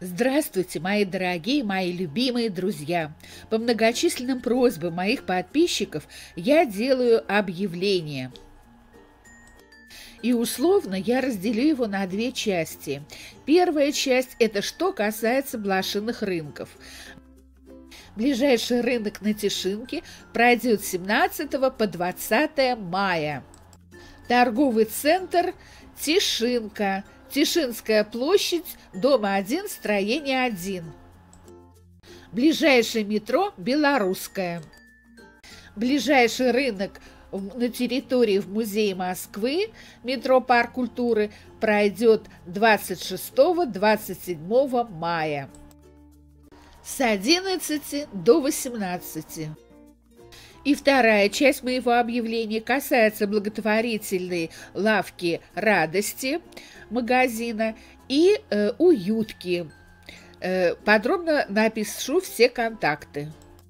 Здравствуйте, мои дорогие, мои любимые друзья! По многочисленным просьбам моих подписчиков я делаю объявление. И условно я разделю его на две части. Первая часть – это что касается блошиных рынков. Ближайший рынок на Тишинке пройдет с 17 по 20 мая. Торговый центр Тишинка. Тишинская площадь, дом 1, строение 1. Ближайшее метро Белорусское. Ближайший рынок на территории в Музее Москвы, метро Парк культуры, пройдет 26-27 мая с 11 до 18. И вторая часть моего объявления касается благотворительной лавки радости, магазина и уютки. Подробно напишу все контакты.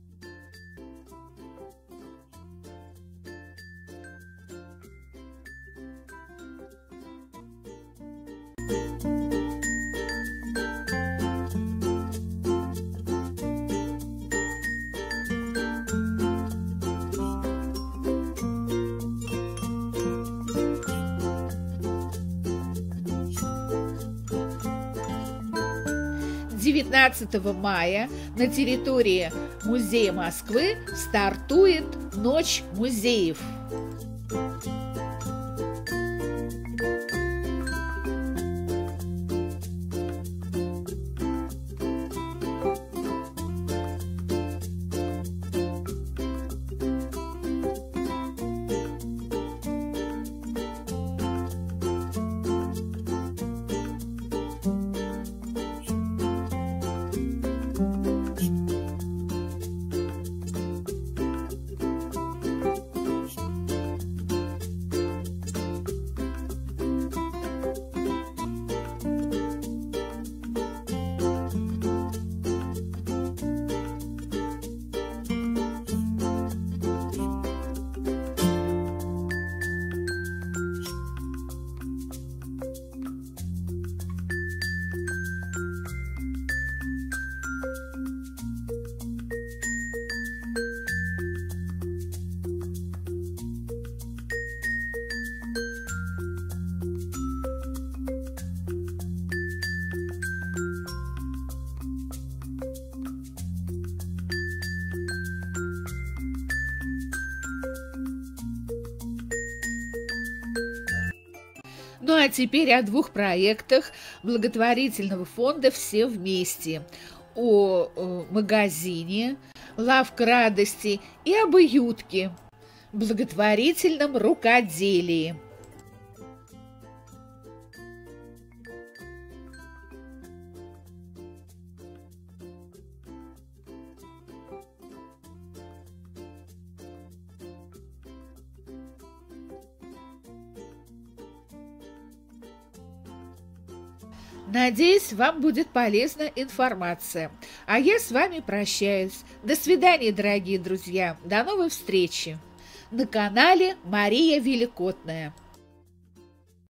С 19 мая на территории Музея Москвы стартует Ночь музеев. Ну а теперь о двух проектах благотворительного фонда «Все вместе». О магазине «Лавка радости» и об уютке, благотворительном рукоделии. Надеюсь, вам будет полезна информация. А я с вами прощаюсь. До свидания, дорогие друзья. До новой встречи на канале Мария Великотная.